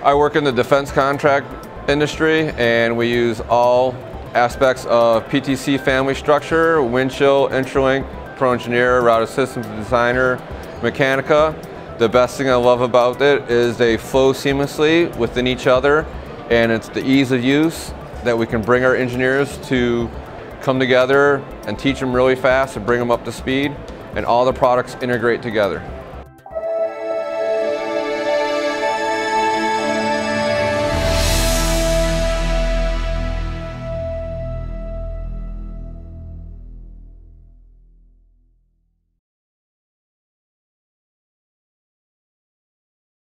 I work in the defense contract industry, and we use all aspects of PTC family structure: Windchill, Intralink, Pro Engineer, Routed Systems Designer, Mechanica. The best thing I love about it is they flow seamlessly within each other, and it's the ease of use that we can bring our engineers to come together and teach them really fast and bring them up to speed, and all the products integrate together.